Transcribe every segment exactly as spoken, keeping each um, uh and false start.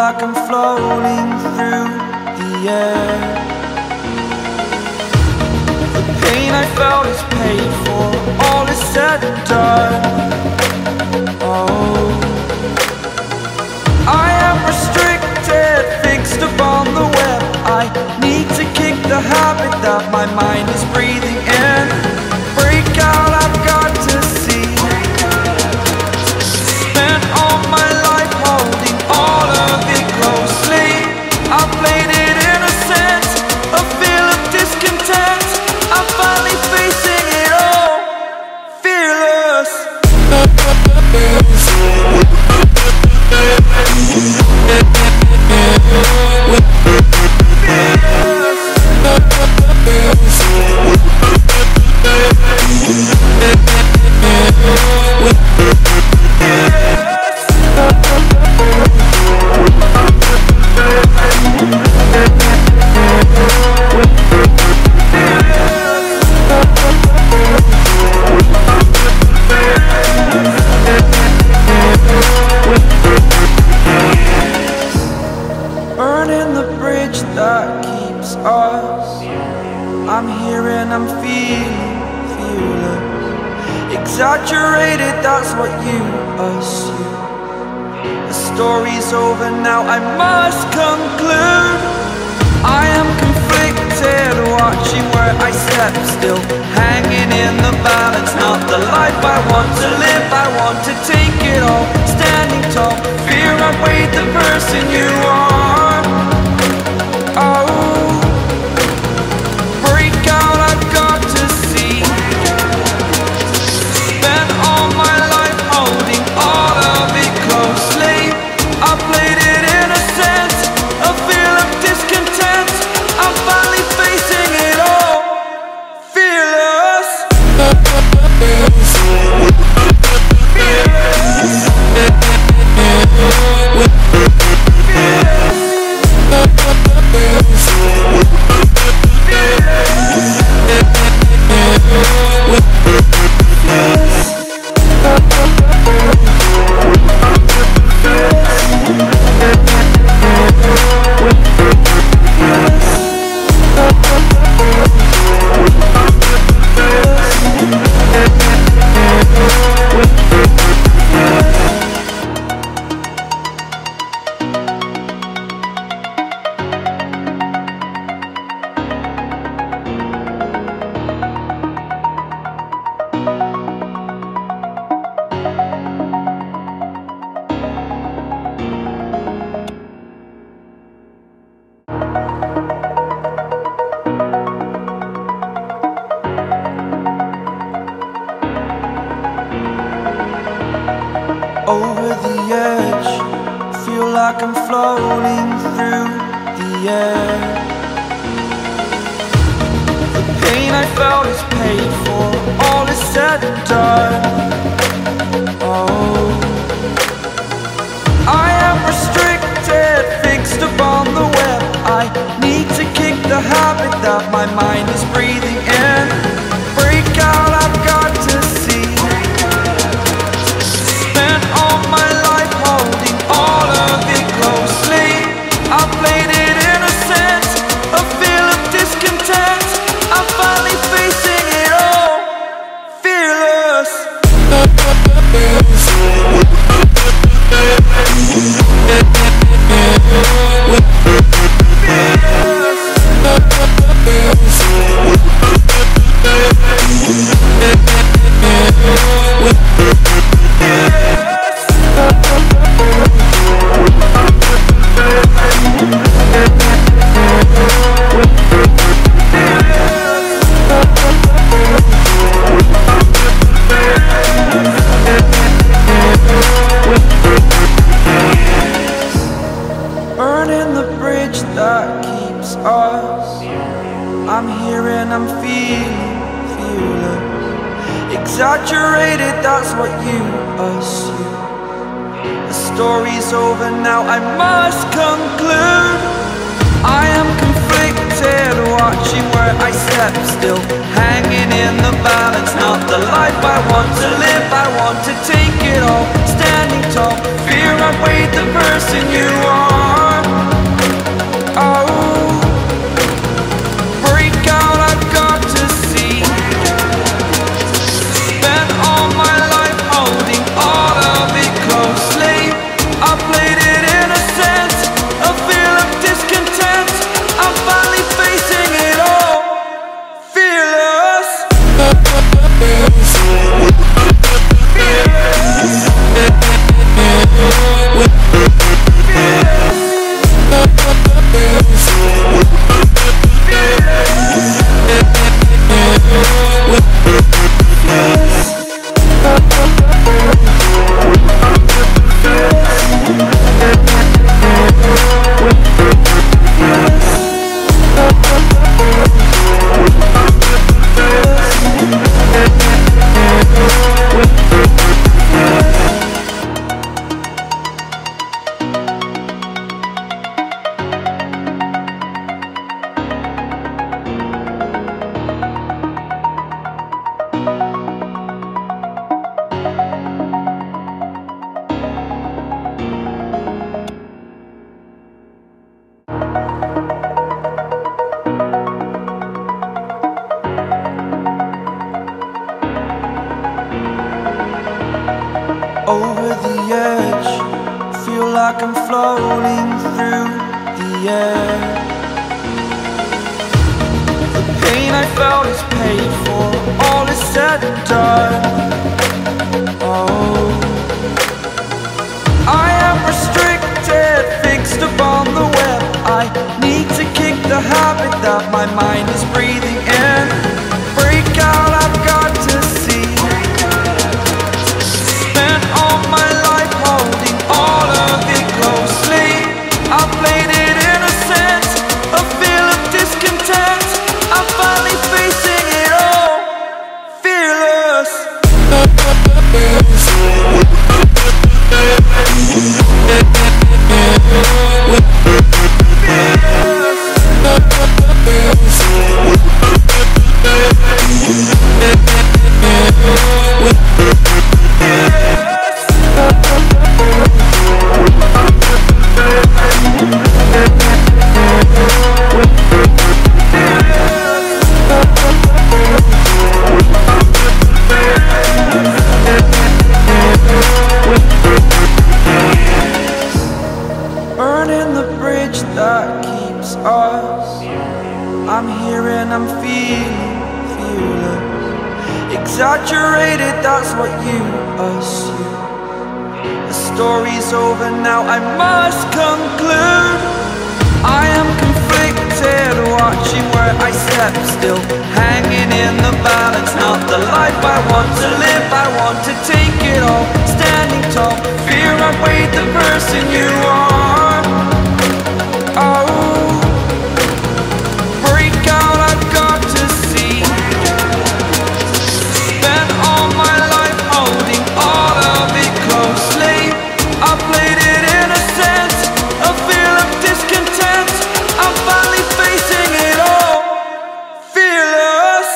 like I'm floating through the air. The pain I felt is paid for, all is said and done. Oh, I am restricted, fixed upon the web. I need to kick the habit that my mind is breathing in. Break out, I've got to see. Spent all my life holding all of it closely. I played it innocent, a feel of discontent. I'm finally facing it all, fearless. Burning the bridge that keeps us. I'm here and I'm feeling fearless. Exaggerated, that's what you assume. The story's over now, I must conclude. I am conflicted, watching where I step still, hanging in the balance. Not the life I want to live, I want to take it all. Standing tall, fear outweighed the person you are. Oh, break out, I've got to see. Spent all my life holding all of it closely. I played it innocent, a feel of discontent. I'm finally facing it all, fearless. Over the edge, feel like I'm floating through the air. The pain I felt is paid for, all is said and done. Oh, I am restricted, fixed upon the web. I need to kick the habit that my mind is breathing in. Break out, I've got to see. Spent all my life holding all of it closely. I played it innocent, a feel of discontent. I'm finally facing it all, fearless. Burning the bridge that keeps us. I'm here and I'm feeling fearless. Exaggerated, that's what you assume. The story's over now, I must conclude. I am conflicted, watching where I step still, hanging in the balance. Not the life I want to live, I want to take it all. Standing tall, fear outweighed the person you are. like I'm floating through the air. The pain I felt is paid for, all is said and done. Oh, I am restricted, fixed upon the web. I need to kick the habit that my mind is breathing in. Break out, I've got to see. Spent all my life holding all of it closely. I played it innocent, a feel of discontent. I'm finally facing it all, fearless. Burning the bridge that keeps us. I'm here and I'm feeling fearless. Exaggerated, that's what you assume. The story's over now, I must conclude. I am conflicted, watching where I step still, hanging in the balance. Not the life I want to live, I want to take it all. Standing tall, fear outweighed the person you are. Oh, break out, I've got to see. Spent all my life holding all of it closely. I played it innocent, a feel of discontent. I'm finally facing it all, fearless.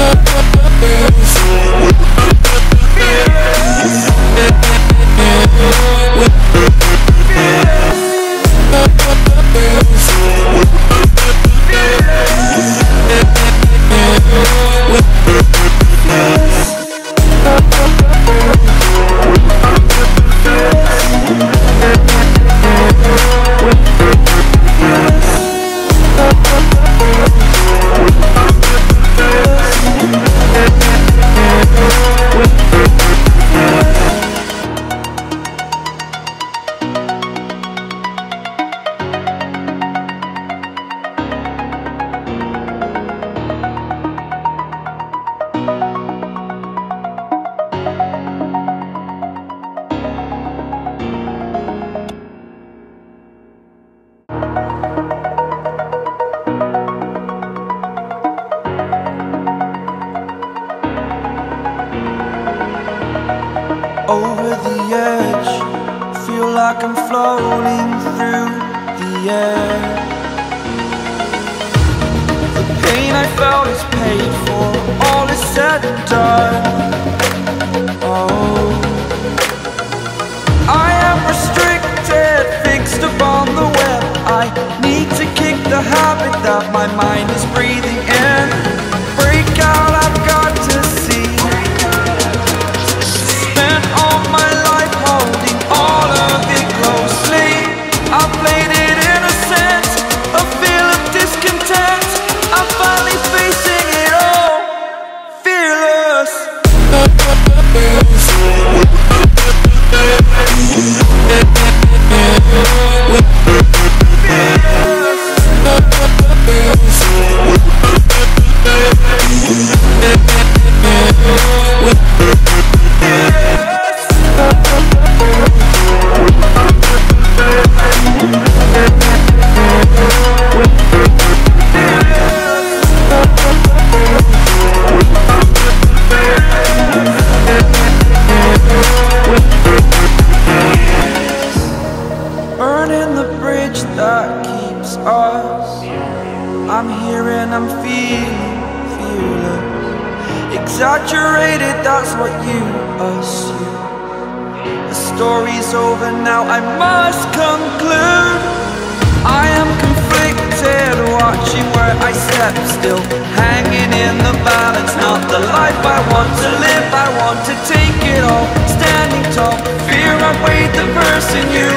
Over the edge, feel like I'm floating through the air. The pain I felt is paid for, all is said and done. Oh, I am restricted, fixed upon the web. I need to kick the habit that my mind is breathing in. Break out, I've got to see. Spent all my life holding all of it closely. I played it innocent, a feel of discontent. I'm finally facing it all, fearless. Burning the bridge that keeps us. I'm here and I'm feeling fearless. Exaggerated, that's what you assume. The story's over now, I must conclude. I am conflicted, watching where I step still, hanging in the balance. Not the life I want to live, I want to take it all. Standing tall, fear outweighed the person you